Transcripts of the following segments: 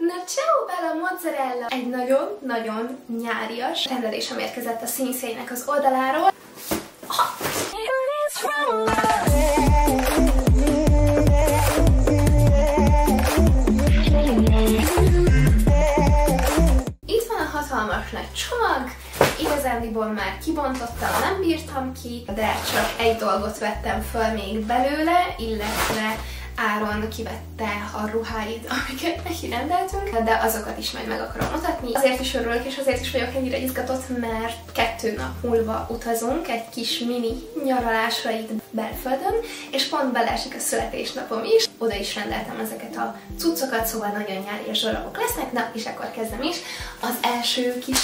Na ciao bella mozzarella! Egy nagyon-nagyon nyárias rendelésem érkezett a Sinsei-nek az oldaláról. Itt van a hatalmas nagy csomag. Igazándiból már kibontottam, nem bírtam ki, de csak egy dolgot vettem föl még belőle, illetve Áron kivette a ruháit, amiket neki rendeltünk, de azokat is majd meg akarom mutatni. Azért is örülök, és azért is vagyok ennyire izgatott, mert 2 nap múlva utazunk egy kis mini nyaralásra itt belföldön, és pont beleesik a születésnapom is. Oda is rendeltem ezeket a cuccokat, szóval nagyon nyári darabok lesznek. Na, és akkor kezdem is. Az első kis...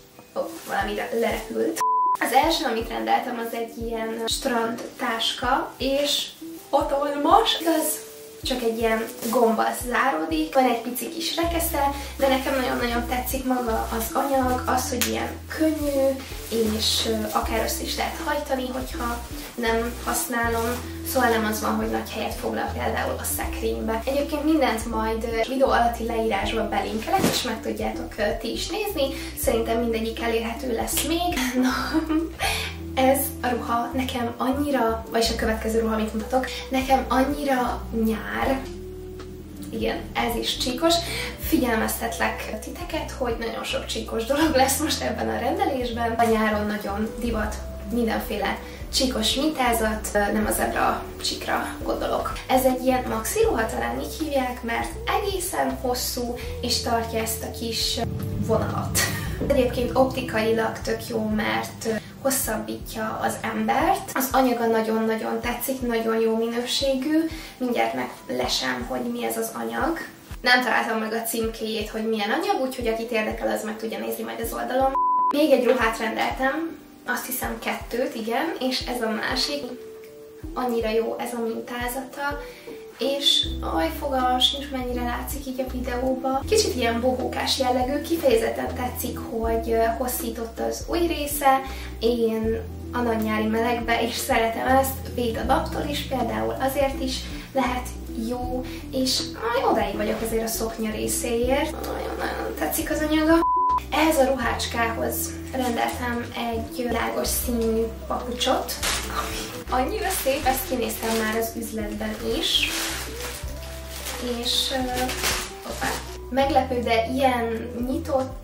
valamire lerepült. Az első, amit rendeltem, az egy ilyen strand táska, és hatalmas, igaz, csak egy ilyen gombbal záródik, van egy pici kis rekesze, de nekem nagyon-nagyon tetszik maga az anyag, az, hogy ilyen könnyű, és akár össze is lehet hajtani, hogyha nem használom, szóval nem az van, hogy nagy helyet foglal például a szekrénybe. Egyébként mindent majd videó alatti leírásban belinkelek, és meg tudjátok ti is nézni, szerintem mindegyik elérhető lesz még. Na, ez a ruha nekem annyira, vagyis a következő ruha, amit mutatok, nekem annyira nyár. Igen, ez is csíkos. Figyelmeztetlek titeket, hogy nagyon sok csíkos dolog lesz most ebben a rendelésben. A nyáron nagyon divat mindenféle csíkos mintázat, nem az zebra csíkra gondolok. Ez egy ilyen maxi ruha, talán így hívják, mert egészen hosszú, és tartja ezt a kis vonalat. Egyébként optikailag tök jó, mert hosszabbítja az embert. Az anyaga nagyon-nagyon tetszik, nagyon jó minőségű. Mindjárt meglesem, hogy mi ez az anyag. Nem találtam meg a címkéjét, hogy milyen anyag, úgyhogy akit érdekel, az meg tudja nézni majd az oldalon. Még egy ruhát rendeltem, azt hiszem 2, igen, és ez a másik. Annyira jó ez a mintázata, és fogalmam sincs, mennyire látszik így a videóban. Kicsit ilyen bohókás jellegű, kifejezetten tetszik, hogy hosszított az új része, én a nagy nyári melegbe, és szeretem ezt, véd a naptól is, például azért is lehet jó, és odáig vagyok azért a szoknya részéért. Nagyon-nagyon tetszik az anyaga. Ehhez a ruhácskához rendeltem egy világos színű papucsot. Annyira szép, ezt kinéztem már az üzletben is. És meglepő, de ilyen nyitott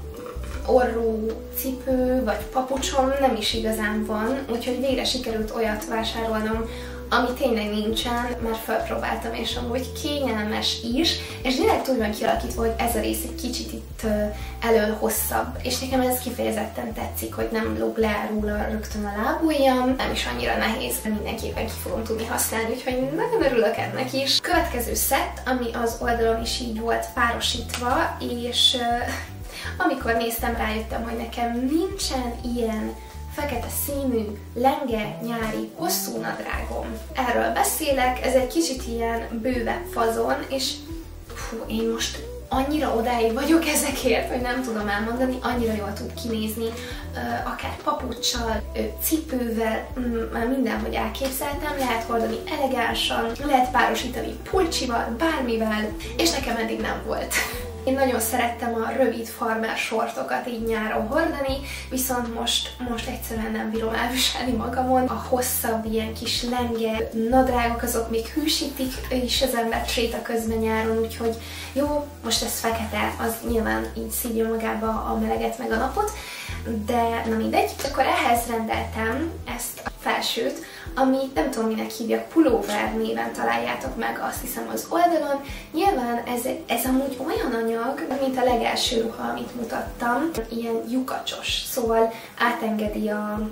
orrú cipő vagy papucsom nem is igazán van, úgyhogy végre sikerült olyat vásárolnom, ami tényleg nincsen, mert felpróbáltam, és amúgy kényelmes is, és direkt úgy van kialakítva, hogy ez a rész egy kicsit itt elől hosszabb, és nekem ez kifejezetten tetszik, hogy nem lóg le róla rögtön a lábujjam, nem is annyira nehéz, mindenképpen ki fogom tudni használni, úgyhogy nagyon örülök ennek is. Következő szett, ami az oldalon is így volt párosítva, és amikor néztem, rájöttem, hogy nekem nincsen ilyen fekete színű, lenge, nyári, hosszú nadrágom. Erről beszélek, ez egy kicsit ilyen bővebb fazon, és én most annyira odáig vagyok ezekért, hogy nem tudom elmondani, annyira jól tud kinézni, akár papuccsal, cipővel, már mindenhogy elképzeltem, lehet hordani elegánsan, lehet párosítani pulcsival, bármivel, és nekem eddig nem volt. Én nagyon szerettem a rövid farmer sortokat így nyáron hordani, viszont most egyszerűen nem bírom elviselni magamon. A hosszabb ilyen kis lenge nadrágok, azok még hűsítik is az embert séta közben nyáron, úgyhogy jó, most ez fekete, az nyilván így szívja magába a meleget meg a napot, de na mindegy. Akkor ehhez rendeltem ezt a felsőt, ami nem tudom minek hívják, pulóver néven találjátok meg, azt hiszem az oldalon. Nyilván ez amúgy olyan anyag, mint a legelső ruha, amit mutattam, ilyen lyukacsos, szóval átengedi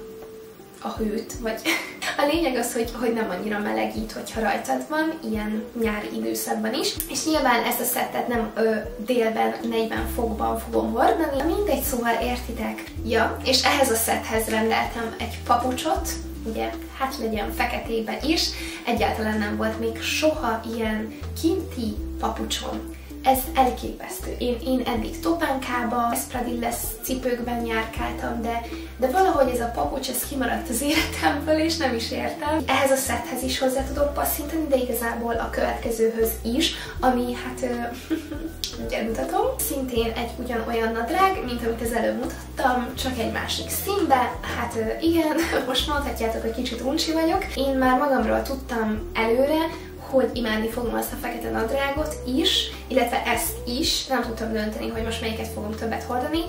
a hőt, vagy a lényeg az, hogy nem annyira melegít, hogyha rajtad van, ilyen nyári időszakban is. És nyilván ezt a szettet nem délben, 40 fokban fogom hordani, mindegy, szóval értitek. Ja, és ehhez a szetthez rendeltem egy papucsot, ugye, hát legyen feketében is, egyáltalán nem volt még soha ilyen kinti papucsom. Ez elképesztő. Én eddig topánkába, Espadrilles cipőkben járkáltam, de valahogy ez a papucs, ez kimaradt az életemből, és nem is értem. Ehhez a szetthez is hozzá tudok passzintani, de igazából a következőhöz is, ami hát ugye mutatom. Szintén egy ugyanolyan nadrág, mint amit az előbb mutattam, csak egy másik színbe. Hát igen, most mondhatjátok, hogy kicsit uncsi vagyok. Én már magamról tudtam előre, hogy imádni fogom azt a fekete nadrágot is, illetve ezt is. Nem tudtam dönteni, hogy most melyiket fogom többet hordani.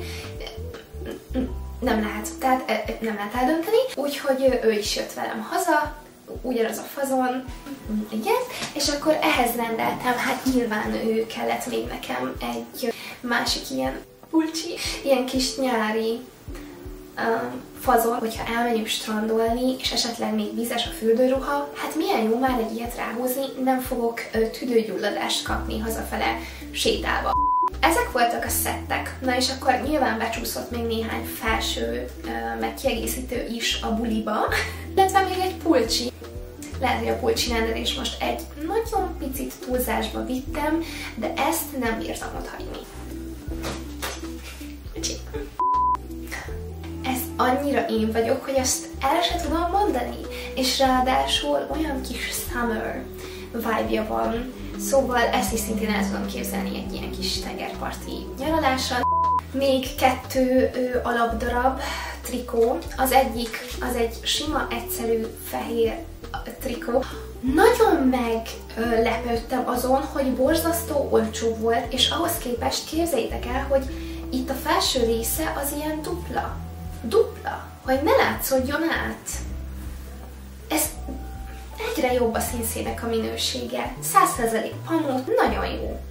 Nem lehet, tehát nem lehet eldönteni. Úgyhogy ő is jött velem haza, ugyanaz a fazon, igen, és akkor ehhez rendeltem, hát nyilván ő kellett még nekem egy másik ilyen pulcsi, ilyen kis nyári fazon, hogyha elmegyünk strandolni, és esetleg még vízes a fürdőruha, hát milyen jó már egy ilyet ráhúzni, nem fogok tüdőgyulladást kapni hazafele sétálva. Ezek voltak a szettek. Na és akkor nyilván becsúszott még néhány felső, meg kiegészítő is a buliba, illetve még egy pulcsi. Lehet, hogy a pulcsi rendelés most egy nagyon picit túlzásba vittem, de ezt nem bírtam otthagyni. Ez annyira én vagyok, hogy ezt el se tudom mondani, és ráadásul olyan kis summer vibe-ja van, szóval ezt is szintén el tudom képzelni egy ilyen kis tengerparti nyaralással. Még 2 alapdarab trikó, az egyik az egy sima, egyszerű fehér trikó. Nagyon meglepődtem azon, hogy borzasztó olcsó volt, és ahhoz képest képzeljétek el, hogy itt a felső része az ilyen dupla. Dupla, hogy ne látszódjon át. Ez egyre jobb a színszének a minősége. 100% pamut, nagyon jó.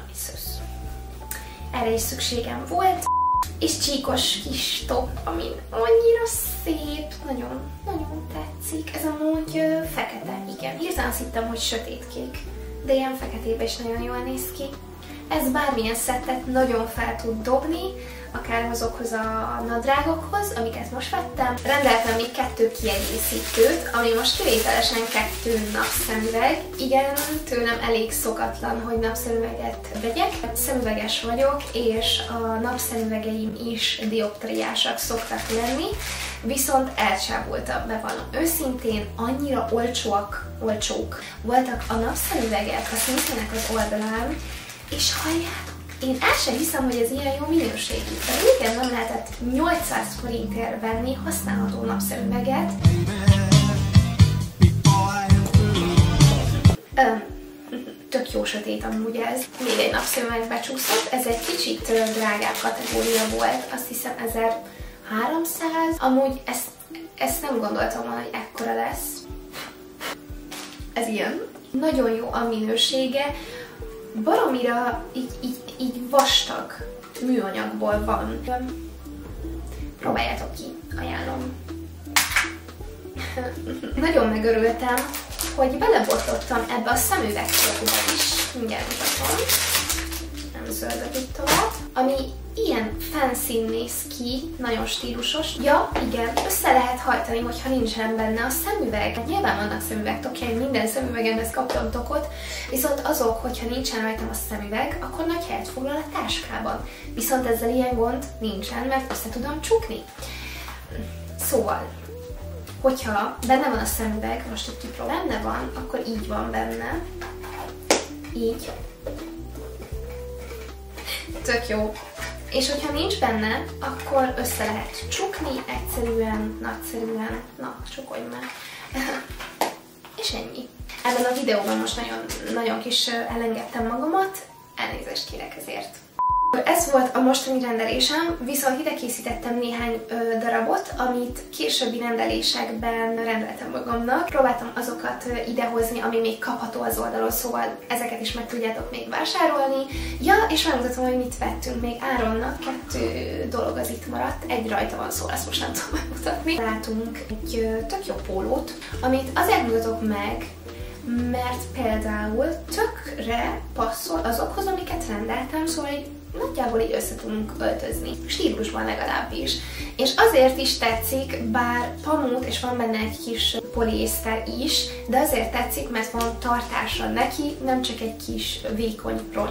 Erre is szükségem volt. És csíkos kis top, ami annyira szép, nagyon tetszik. Ez amúgy fekete, igen. Hirtelen azt hittem, hogy sötétkék, de ilyen feketében is nagyon jól néz ki. Ez bármilyen szettet nagyon fel tud dobni, akár azokhoz a nadrágokhoz, amiket most vettem. Rendeltem még 2 kiegészítőt, ami most kivételesen 2 napszemüveg. Igen, tőlem elég szokatlan, hogy napszemüveget vegyek. Szemüveges vagyok, és a napszemüvegeim is dioptriásak szoktak lenni, viszont elcsábultam, bevallom őszintén, annyira olcsók voltak a napszemüvegek a színszének az oldalán, és halljátok, én el sem hiszem, hogy ez ilyen jó minőségű. Régen nem lehetett 800 forintért venni használható napszemüveget. Tök jó sötét amúgy ez. Még egy napszemüveg becsúszott, ez egy kicsit drágább kategória volt, azt hiszem 1300. Amúgy ezt nem gondoltam volna, hogy ekkora lesz. Ez ilyen. Nagyon jó a minősége. Baromira így vastag műanyagból van. Próbáljátok ki, ajánlom. Nagyon megörültem, hogy belebotlottam ebbe a szemüvegcsomagba is. Mindjárt mutatom. Nem zöldödik tovább. Ami ilyen fancy néz ki, nagyon stílusos. Ja, igen, össze lehet hajtani, hogyha nincsen benne a szemüveg. Nyilván vannak szemüvegtokjaim, minden szemüvegemhez kaptam tokot, viszont azok, hogyha nincsen rajtam a szemüveg, akkor nagy helyet foglal a táskában. Viszont ezzel ilyen gond nincsen, mert össze tudom csukni. Szóval, hogyha benne van a szemüveg, most egy kipro benne van, akkor így van benne. Így. Tök jó. És hogyha nincs benne, akkor össze lehet csukni, egyszerűen, nagyszerűen, na, csukolj már. És ennyi. Ebben a videóban most nagyon kis elengedtem magamat, elnézést kérek ezért. Ez volt a mostani rendelésem, viszont ide készítettem néhány darabot, amit későbbi rendelésekben rendeltem magamnak. Próbáltam azokat idehozni, ami még kapható az oldalon, szóval ezeket is meg tudjátok még vásárolni. Ja, és megmutatom, hogy mit vettünk még Áronnak. 2 dolog az itt maradt, egy rajta van, szóval ezt most nem tudom megmutatni. Látunk egy tök jó pólót, amit azért mutatok meg, mert például tökre passzol azokhoz, amiket rendeltem, szóval így nagyjából így össze tudunk öltözni. Stílusban legalábbis. És azért is tetszik, bár pamut, és van benne egy kis poliészter is, de azért tetszik, mert van tartása neki, nem csak egy kis vékony rongy.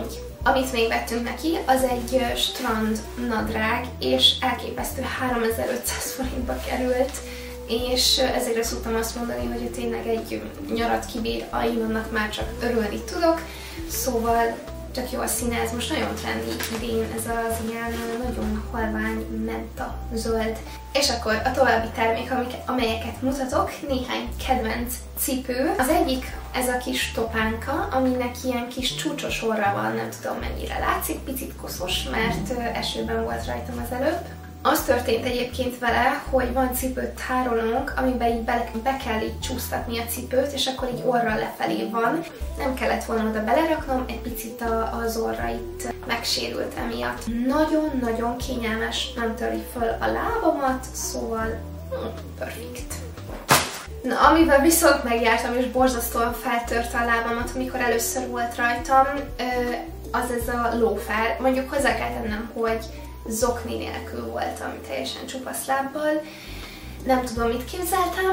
Amit még vettünk neki, az egy strand nadrág, és elképesztő 3500 forintba került, és ezért szoktam azt mondani, hogy tényleg egy nyarat kibír, én annak már csak örülni tudok, szóval tök jó a színe, ez most nagyon trendi idén, ez az ilyen nagyon halvány menta zöld. És akkor a további termék, amelyeket mutatok, néhány kedvenc cipő. Az egyik ez a kis topánka, aminek ilyen kis csúcsos orra van, nem tudom mennyire látszik, picit koszos, mert esőben volt rajtam az előbb. Az történt egyébként vele, hogy van cipőtárolónk, amiben így be kell így csúsztatni a cipőt, és akkor így orral lefelé van. Nem kellett volna oda beleraknom, egy picit az orra itt megsérült emiatt. Nagyon-nagyon kényelmes, nem töri föl a lábamat, szóval perfekt. Na, amivel viszont megjártam, és borzasztóan feltörte a lábamat, amikor először volt rajtam, az ez a lófer. Mondjuk hozzá kell tennem, hogy zokni nélkül voltam, teljesen csupasz lábbal. Nem tudom, mit képzeltem.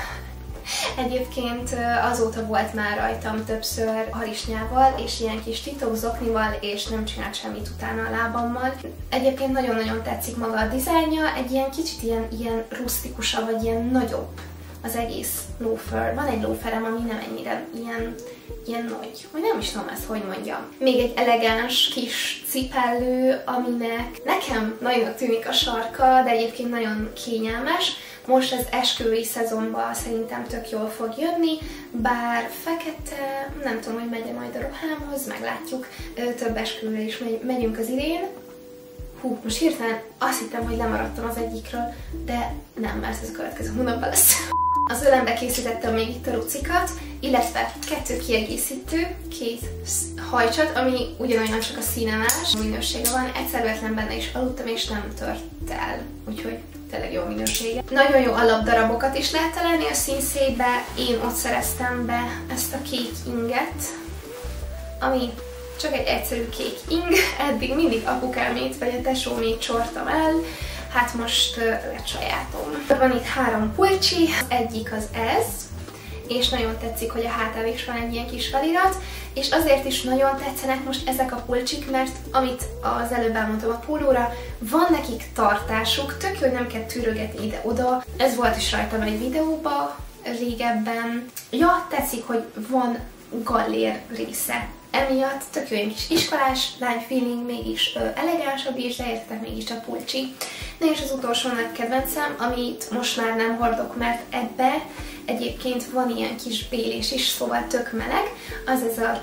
Egyébként azóta volt már rajtam többször harisnyával, és ilyen kis titok zoknival, és nem csinált semmit utána a lábammal. Egyébként nagyon-nagyon tetszik maga a dizájnja, egy ilyen kicsit ilyen rusztikusabb, vagy ilyen nagyobb az egész loafer. Van egy loaferem, ami nem ennyire ilyen nagy, vagy nem is tudom ezt, hogy mondjam. Még egy elegáns kis cipellő, aminek nekem nagyon tűnik a sarka, de egyébként nagyon kényelmes. Most az esküvői szezonban szerintem tök jól fog jönni, bár fekete, nem tudom, hogy megy-e majd a ruhámhoz, meglátjuk. Több esküvőre is megyünk az idén. Hú, most hirtelen azt hittem, hogy lemaradtam az egyikről, de nem, mert ez a következő hónapban lesz. Az ölembe készítettem még itt a rucikat, illetve 2 kiegészítő, 2 hajcsat, ami ugyanolyan, csak a színe más. Minősége van, egyszer véletlen benne is aludtam, és nem tört el, úgyhogy tényleg jó minősége. Nagyon jó alapdarabokat is lehet találni a színszékbe, én ott szereztem be ezt a kék inget, ami csak egy egyszerű kék ing, eddig mindig apukámét vagy a tesómét csortam el, hát most lett sajátom. Van itt 3 pulcsi, egyik az ez, és nagyon tetszik, hogy a hátán is van egy ilyen kis felirat, és azért is nagyon tetszenek most ezek a pulcsik, mert amit az előbb elmondtam a pólóra, van nekik tartásuk, tök jó, hogy nem kell tűrögetni ide-oda. Ez volt is rajtam egy videóban régebben. Ja, tetszik, hogy van gallér része. Emiatt tök jó, egy kis iskolás lány feeling, mégis elegánsabb is, de értetek, mégis a pulcsi. Na és az utolsó nagy kedvencem, amit most már nem hordok, mert ebbe egyébként van ilyen kis bélés is, szóval tök meleg, az ez a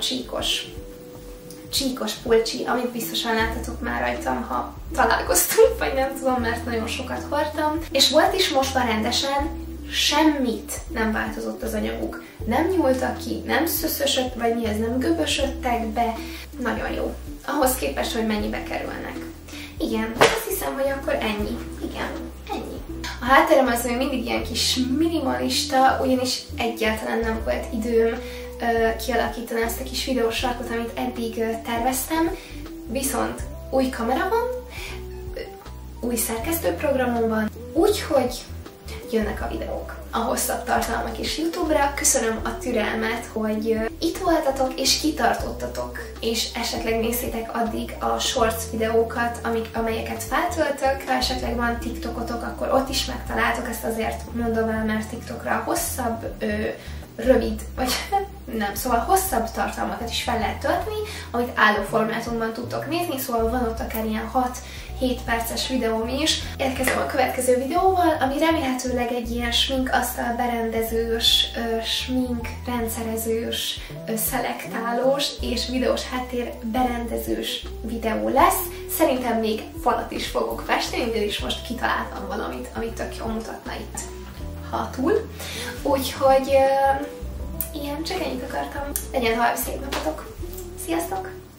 csíkos pulcsi, amit biztosan láttatok már rajtam, ha találkoztunk, vagy nem tudom, mert nagyon sokat hordtam. És volt is most már rendesen, semmit nem változott az anyaguk. Nem nyúltak ki, nem szöszösött, vagy mi ez, nem göbösödtek be. Nagyon jó. Ahhoz képest, hogy mennyibe kerülnek. Igen, azt hiszem, hogy akkor ennyi. Igen, ennyi. A hátterem az még mindig ilyen kis minimalista, ugyanis egyáltalán nem volt időm kialakítani ezt a kis videósarkot, amit eddig terveztem. Viszont új kamera van, új szerkesztőprogramom van, úgyhogy jönnek a videók, a hosszabb tartalmak is YouTube-ra. Köszönöm a türelmet, hogy itt voltatok és kitartottatok, és esetleg nézzétek addig a shorts videókat, amelyeket feltöltök. Ha esetleg van TikTokotok, akkor ott is megtaláltok, ezt azért mondom el, mert TikTokra hosszabb, rövid, vagy nem, szóval hosszabb tartalmakat is fel lehet tölteni, amit álló formátumban tudtok nézni, szóval van ott akár ilyen 6-7 perces videóm is. Érkezem a következő videóval, ami remélhetőleg egy ilyen sminkasztal berendezős, smink rendszerezős, szelektálós és videós háttér berendezős videó lesz. Szerintem még falat is fogok festeni, de is most kitaláltam valamit, amit tök jól mutatna itt hátul. Úgyhogy ilyen, csak ennyit akartam. Legyen tovább szép napotok! Sziasztok!